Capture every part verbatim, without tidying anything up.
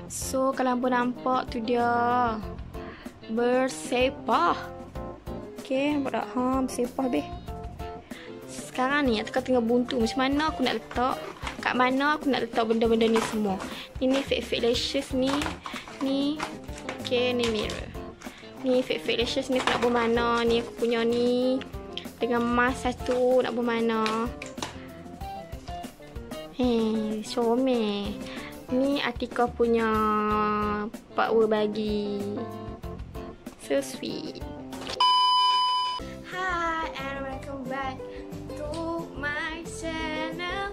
So kalau pun nampak tu dia bersepah. Okay, nampak tak? Ha, bersepah beh. Sekarang ni aku tengah buntu macam mana aku nak letak, kat mana aku nak letak benda-benda ni semua. Ni ni fake fake lashes ni. Ni. Okay, ni mirror. Ni fake fake lashes ni aku nak buat mana? Ni aku punya ni dengan mask satu nak buat mana? Hei, comel. Ni Atika punya power bagi. So sweet. Hi and welcome back to my channel.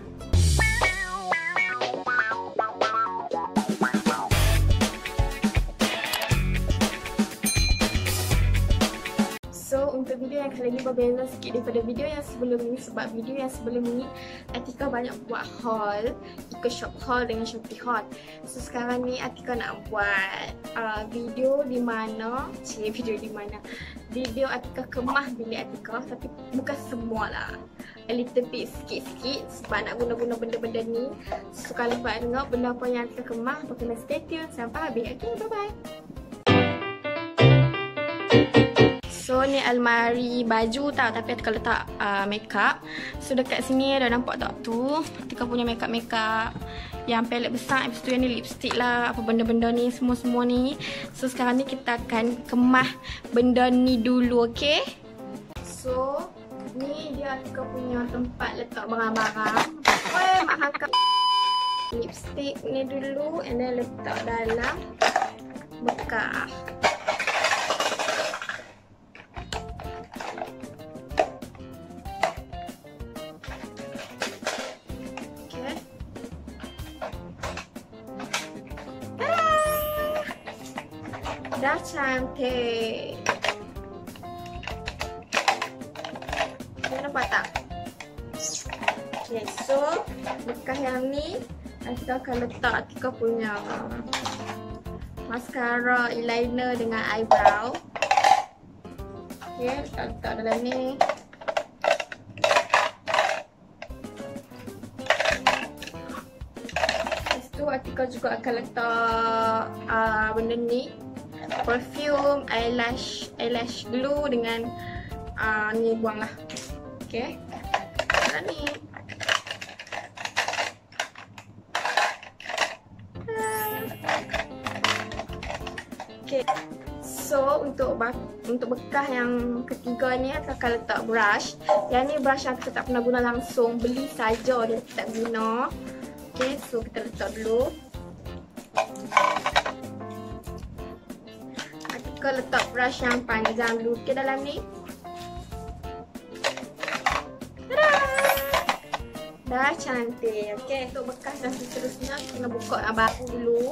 So untuk video yang kali ini berbeza sikit daripada video yang sebelum ini, sebab video yang sebelum ini Atika banyak buat haul, ikut shop haul dengan Shopee haul. So sekarang ni Atika nak buat uh, video di mana, cik video di mana, video Atika kemah bilik Atika, tapi bukan semualah, a little bit sikit-sikit sebab nak guna-guna benda-benda ni. So kalau buat tengok benda apa yang Atika kemah, kena stay tune sampai habis. Okay, bye bye. So ni almari baju tau, tapi Atika letak uh, makeup. So dekat sini ada nampak tak tu, Atika punya makeup-makeup yang pelet besar. Lepas tu yang ni lipstick lah, apa benda-benda ni, semua-semua ni. So sekarang ni kita akan kemah benda ni dulu, okay? So ni dia Atika punya tempat letak barang-barang. Weh, mak hakak lipstick ni dulu, and then letak dalam bekas. Dah cantik. Kau nampak tak? Okay, so bekas yang ni Atika akan letak Atika punya mascara, eyeliner dengan eyebrow. Okay, kita letak dalam ni. Lepas tu Atika juga akan letak uh, benda ni, perfume, eyelash, eyelash glue dengan uh, ni buanglah. Okay. Mana ni? Okay. So untuk untuk bekas yang ketiga ni aku akan letak brush. Yang ni brush yang kita tak pernah guna langsung, beli saja dia tak guna. Okay, so kita letak dulu. Atika letak brush yang panjang dulu ke dalam ni. Tada! Dah cantik. Okay, untuk bekas dan seterusnya kena buka yang baru dulu.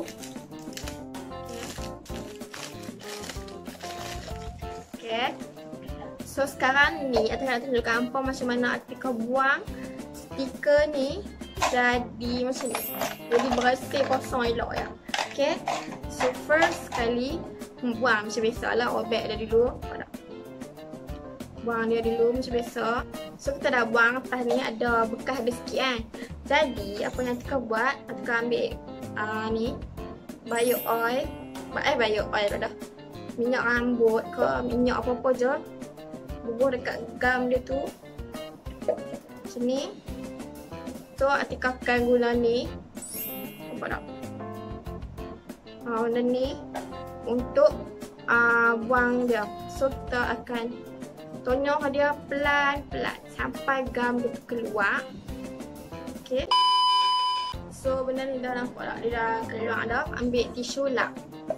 Okay. So sekarang ni Atika nak tunjukkan apa macam mana Atika buang stiker ni jadi macam ni. Jadi bersih, kosong, elok ya. Okay. So first sekali buang macam biasa lah, obek dia dulu. Buang dia dulu macam biasa. So kita dah buang, atas ni ada bekas ada sikit kan. Jadi apa yang Atika buat, Atika ambil uh, ni bio oil. Eh bio oil dah. Minyak rambut ke minyak apa-apa je, bubuh dekat gam dia tu macam ni. So Atika akan guna ni, nampak tak? Ha, benda ni untuk uh, buang dia. So kita akan tonyong dia pelan-pelan sampai gam dia tu keluar. Okay. So benda ni dah nampak tak? Dia dah keluar dah. Ambil tisu lap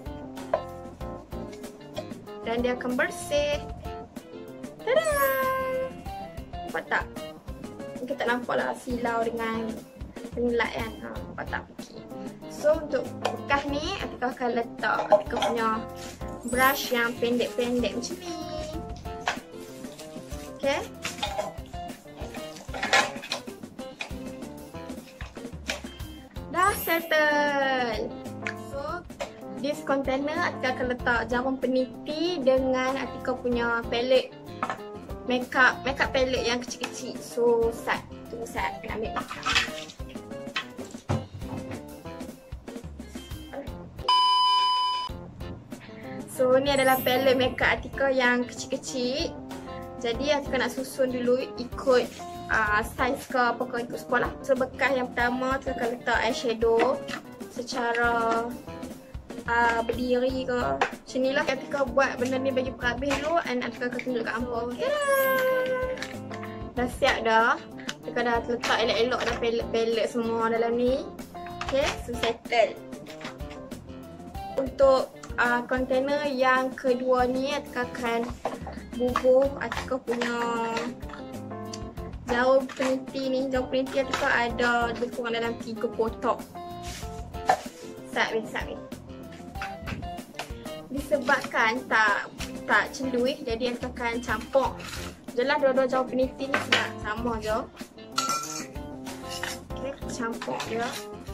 dan dia akan bersih. Tada! Nampak tak? Kita tak nampak lah silau dengan penyelat kan. Ha, nampak tak? Okay. So untuk bekas ni Atika akan letak Atika punya brush yang pendek-pendek macam ni. Okay. Dah settle. So this container Atika akan letak jarum peniti dengan Atika punya palette makeup, makeup palette yang kecil-kecil. So sat, tunggu sat, kena ambil. So ni adalah palette makeup Atika yang kecil-kecil. Jadi Atika nak susun dulu ikut uh, saiz ke apa ke ikut sekolah. So bekas yang pertama Atika akan letak eyeshadow secara uh, berdiri ke. Macam ni lah Atika buat benda ni bagi perhabis dulu. And Atika akan tunjuk kat hampa. Okay. Dah siap dah. Atika dah letak elok-elok dah palette semua dalam ni. Okay, so settle. Untuk uh, kontainer yang kedua ni Atika akan bubuh Atika punya jauh peniti ni. Jauh peniti Atika ada lebih kurang dalam tiga kotak. Sat weh, sat weh. Disebabkan tak tak celui, jadi Atika akan campur. Jelas dua-dua jauh peniti ni sudah sama je. Okay, campur dia.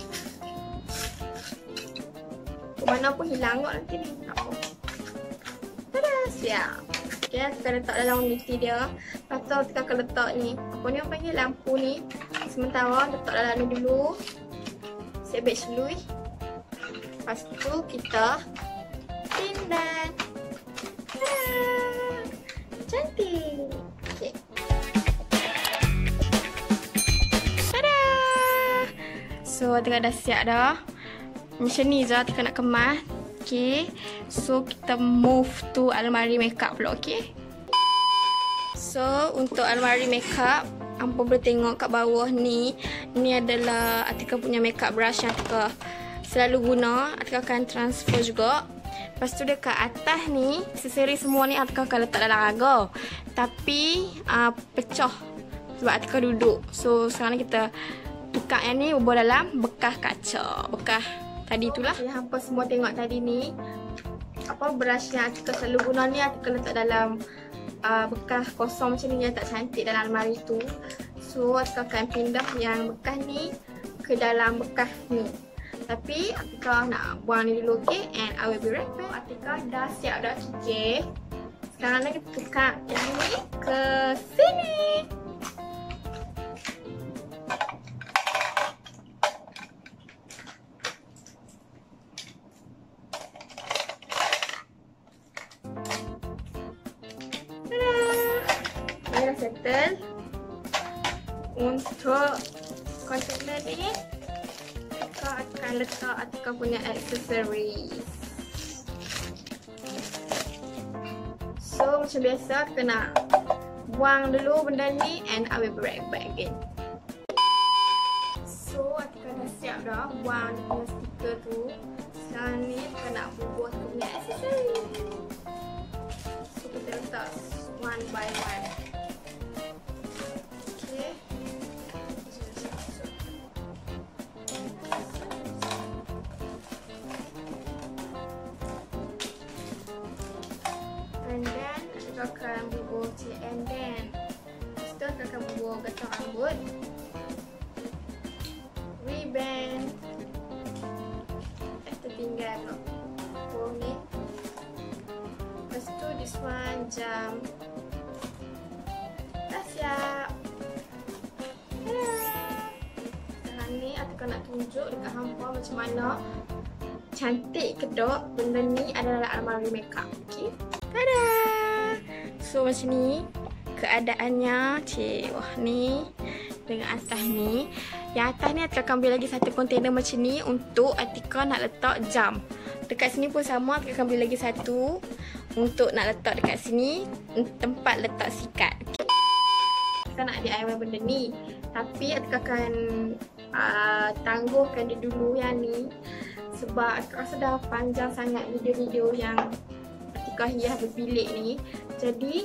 Mana pun hilang kot nanti ni. Tak apa. Tada, siap. Okay, kita letak dalam uniti dia. Lepas tu kita akan letak ni. Apa ni orang panggil lampu ni. Sementara letak dalam ni dulu. Sebek celui. Lepas tu kita tindan. Tada. Cantik. Okay. Tada. So, tengah dah siap dah. Macam ni je Atika nak kemas. Okay. So kita move to almari makeup pula. Okay. So untuk almari makeup, hampa boleh tengok kat bawah ni. Ni adalah Atika punya makeup brush yang Atika selalu guna. Atika akan transfer juga. Lepas tu dekat atas ni, aksesori semua ni Atika akan letak dalam raga. Tapi uh, pecah sebab Atika duduk. So sekarang ni kita tukar yang ni bubuh dalam bekas kaca. Bekas tadi itulah. Yang hampa semua tengok tadi ni, apa brush yang Atika selalu guna ni Atika letak dalam uh, bekas kosong macam ni yang tak cantik dalam almari tu. So Atika akan pindah yang bekas ni ke dalam bekas ni. Tapi Atika nak buang ni dulu, okay? And I will be right back. Atika dah siap dah kikir. Sekarang ni kita tukar yang ni ke sini. Dah settle. Untuk container ni Atika akan letak Atika punya accessories. So macam biasa kita nak buang dulu benda ni. And I will be right back again. So Atika dah siap dah buang dia punya stiker tu. Sekarang ni kita nak bubuh Atika punya accessories. So kita letak one by one. Okay. And then kita akan bubuh cik and then lepas tu kita akan bubuh gatang rambut, ribbon. Eh tertinggal tu oh ni. Lepas tu this one jam. Dah siap. Sekarang ni Atika nak tunjuk dekat hampa macam mana cantik ke tak benda ni adalah almari makeup. Okay. Tada! So macam ni keadaannya. Cik, wah ni dengan atas ni. Yang atas ni Atika akan ambil lagi satu kontainer macam ni untuk Atika nak letak jam. Dekat sini pun sama, Atika akan ambil lagi satu untuk nak letak dekat sini tempat letak sikat. Atika nak D I Y benda ni, tapi Atika akan uh, tangguhkan dia dulu yang ni sebab Atika rasa dah panjang sangat video-video yang Atika hias berbilik ni. Jadi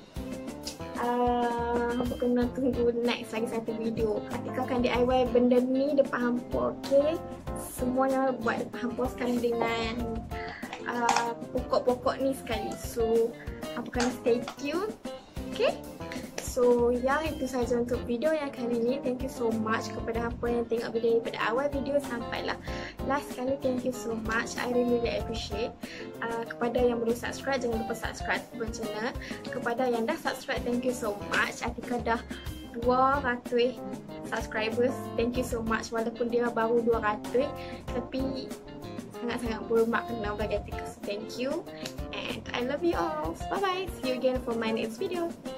uh, hampa kena tunggu next lagi satu video. Atika akan D I Y benda ni depan hampa. Okay, semuanya buat depan hampa sekali dengan uh, pokok-pokok ni sekali. So hampa kena stay tune. Okay. So ya, itu saja untuk video yang kali ni. Thank you so much kepada hampa yang tengok video ni pada awal video sampailah last kali. Thank you so much. I really really appreciate. Uh, kepada yang belum subscribe, jangan lupa subscribe ke channel. Kepada yang dah subscribe, thank you so much. Atika dah dua ratus subscribers. Thank you so much. Walaupun dia baru dua ratus, tapi sangat-sangat bermakna bagi Atika. So thank you and I love you all. Bye bye. See you again for my next video.